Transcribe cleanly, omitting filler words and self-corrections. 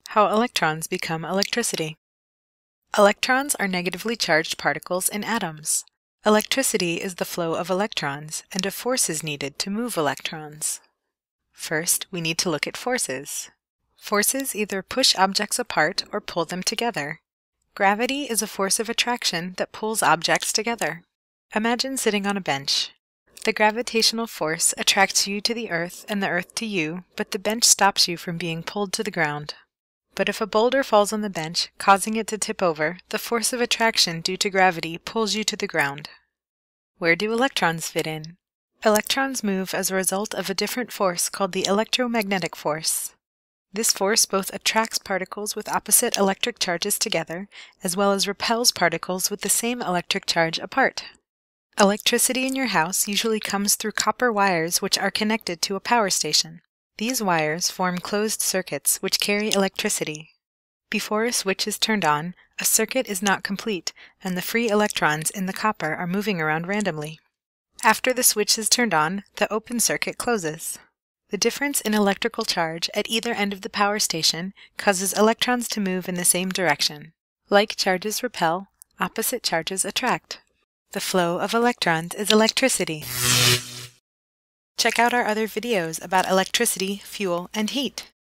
How electrons become electricity. Electrons are negatively charged particles in atoms. Electricity is the flow of electrons, and a force is needed to move electrons. First, we need to look at forces. Forces either push objects apart or pull them together. Gravity is a force of attraction that pulls objects together. Imagine sitting on a bench. The gravitational force attracts you to the earth and the earth to you, but the bench stops you from being pulled to the ground. But if a boulder falls on the bench, causing it to tip over, the force of attraction due to gravity pulls you to the ground. Where do electrons fit in? Electrons move as a result of a different force called the electromagnetic force. This force both attracts particles with opposite electric charges together, as well as repels particles with the same electric charge apart. Electricity in your house usually comes through copper wires which are connected to a power station. These wires form closed circuits which carry electricity. Before a switch is turned on, a circuit is not complete, and the free electrons in the copper are moving around randomly. After the switch is turned on, the open circuit closes. The difference in electrical charge at either end of the power station causes electrons to move in the same direction. Like charges repel, opposite charges attract. The flow of electrons is electricity. Check out our other videos about electricity, fuel, and heat.